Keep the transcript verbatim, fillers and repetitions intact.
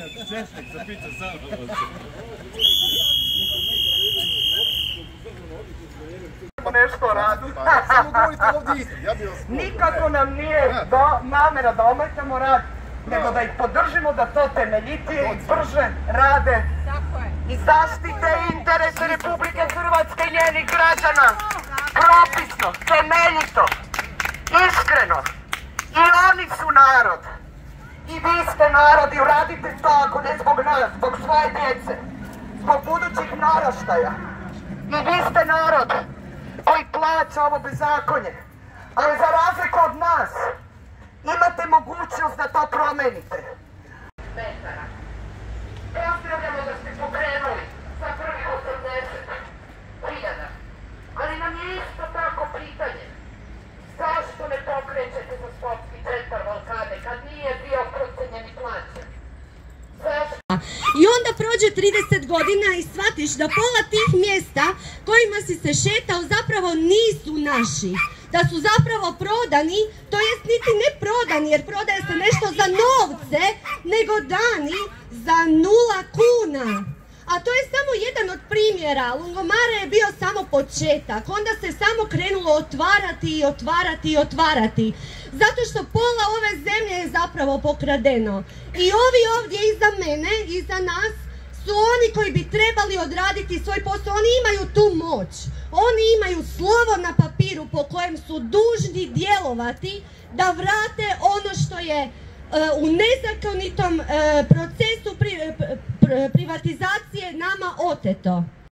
Česnik za piće samo. Nešto radi. Samo govorite ovdje isti. Nikako nam nije namjera da ometamo rad, nego da ih podržimo da to temeljitije i brže rade i zaštite interese Republike Hrvatske i njenih građana. Propisno, temeljito, iskreno. I oni su narod. I vi ste narod i uradite tako, ne zbog nas, zbog svoje djece, zbog budućih naraštaja. I vi ste narod koji plaća ovo bezakonje. Ali za razliku od nas, imate mogućnost da to promenite. Pozdravljamo da ste pokrenuli sa prvih osamdeset hiljada. Ali nam je isto tako pitanje. Zašto ne pokrećete za sportski centar Balkane kad nije bio procenjen i plaćen? Zašto? I onda prođe trideset godina i shvatiš da pola tih mjesta kojima si se šetao zapravo nisu naši. Da su zapravo prodani, to jest niti ne prodani jer prodaje se nešto za novce, nego dani za nula kuna. A to je samo jedan od primjera. Lungomare je bio samo početak. Onda se samo krenulo otvarati i otvarati i otvarati. Zato što pola ove zemlje je zapravo pokradeno. I ovi ovdje iza mene, iza nas, su oni koji bi trebali odraditi svoj posao. Oni imaju tu moć. Oni imaju slovo na papiru po kojem su dužni djelovati da vrate ono što je u nezakonitom procesu privatizacije nama oteto.